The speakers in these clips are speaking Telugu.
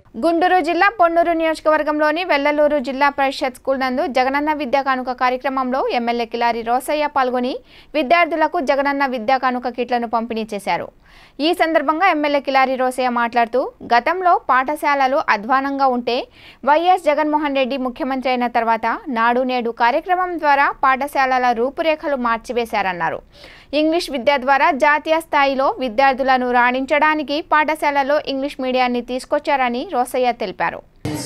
గుంటూరు జిల్లా పొన్నూరు నియోజకవర్గంలోని వెల్లలూరు జిల్లా పరిషత్ స్కూల్ నందు జగనన్న విద్యా కానుక కార్యక్రమంలో ఎమ్మెల్యే కిలారి రోసయ్య పాల్గొని విద్యార్థులకు జగనన్న విద్యా కానుక కిట్లను పంపిణీ చేశారు। ఈ సందర్భంగా ఎమ్మెల్యే కిలారి రోసయ్య మాట్లాడుతూ గతంలో పాఠశాలలు అధ్వానంగా ఉంటే వైఎస్ జగన్మోహన్ రెడ్డి ముఖ్యమంత్రి అయిన తర్వాత నాడు నేడు కార్యక్రమం ద్వారా పాఠశాలల రూపురేఖలు మార్చివేశారన్నారు। ఇంగ్లీష్ విద్య ద్వారా జాతీయ స్థాయిలో విద్యార్థులను రాణించడానికి పాఠశాలలో ఇంగ్లీష్ మీడియాన్ని తీసుకొచ్చారని రోసయ్య తెలిపారు।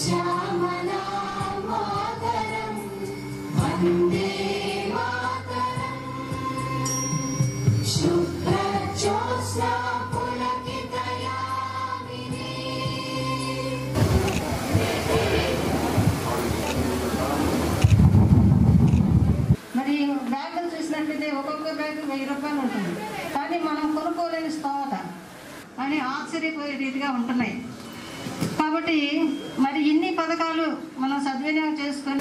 మరి బ్యాగులు చూసినట్లయితే ఒక్కొక్క బ్యాగ్ 1000 రూపాయలు ఉంటుంది, కానీ మనం కొనుక్కోలేని స్తోమత అని ఆశ్చర్యపోయే రీతిగా ఉంటున్నాయి। కాబట్టి మరి ఇన్ని పథకాలు మనం సద్వినియోగం చేసుకొని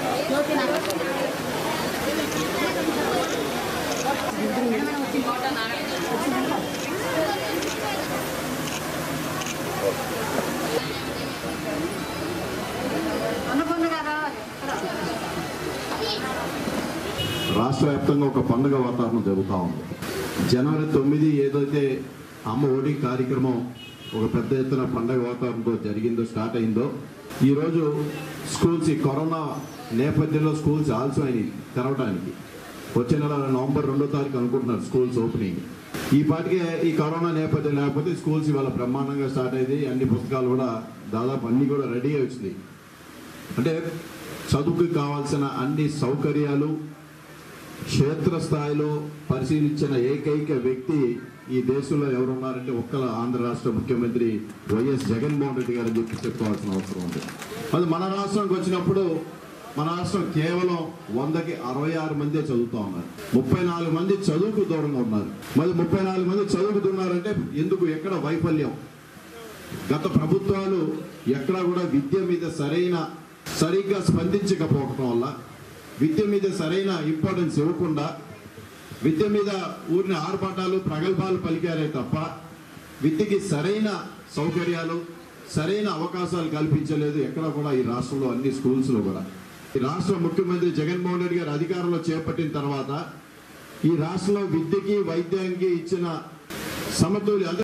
రాష్ట్ర వ్యాప్తంగా ఒక పండుగ వాతావరణం జరుగుతూ ఉంది। జనవరి 9 ఏదైతే అమ్మ ఒడి కార్యక్రమం ఒక పెద్ద ఎత్తున పండుగ వాతావరణంతో జరిగిందో స్టార్ట్ అయిందో, ఈరోజు స్కూల్స్ ఈ కరోనా నేపథ్యంలో స్కూల్స్ ఆల్సో అయినాయి తెరవడానికి। వచ్చే నెల నవంబర్ 2వ తారీఖు అనుకుంటున్నారు స్కూల్స్ ఓపెనింగ్। ఈ పాటికే ఈ కరోనా నేపథ్యం లేకపోతే స్కూల్స్ ఇవాళ బ్రహ్మాండంగా స్టార్ట్ అయింది। అన్ని పుస్తకాలు కూడా దాదాపు అన్నీ కూడా రెడీ అయి వచ్చినాయి। అంటే చదువుకు కావాల్సిన అన్ని సౌకర్యాలు క్షేత్రస్థాయిలో పరిశీలించిన ఏకైక వ్యక్తి ఈ దేశంలో ఎవరున్నారంటే ఒక్కల ఆంధ్ర రాష్ట్ర ముఖ్యమంత్రి వైఎస్ జగన్మోహన్ రెడ్డి గారు చెప్పి చెప్పుకోవాల్సిన అవసరం ఉంది। అది మన రాష్ట్రానికి వచ్చినప్పుడు మన రాష్ట్రం కేవలం 100కి 66 మందే చదువుతూ ఉన్నారు, 34 మంది చదువుకు దూరంగా ఉన్నారు। మరి 34 మంది చదువుకుతున్నారంటే ఎందుకు, ఎక్కడ వైఫల్యం? గత ప్రభుత్వాలు ఎక్కడా కూడా విద్య మీద సరిగ్గా స్పందించకపోవడం వల్ల, విద్య మీద సరైన ఇంపార్టెన్స్ ఇవ్వకుండా విద్య మీద ఊరిని ఆర్భాటాలు ప్రగల్భాలు పలికారే తప్ప విద్యకి సరైన సౌకర్యాలు సరైన అవకాశాలు కల్పించలేదు ఎక్కడ కూడా ఈ రాష్ట్రంలో అన్ని స్కూల్స్లో కూడా। ఈ రాష్ట్ర ముఖ్యమంత్రి జగన్మోహన్ రెడ్డి గారు అధికారంలో చేపట్టిన తర్వాత ఈ రాష్ట్రంలో విద్యకి వైద్యానికి ఇచ్చిన సమతుల్య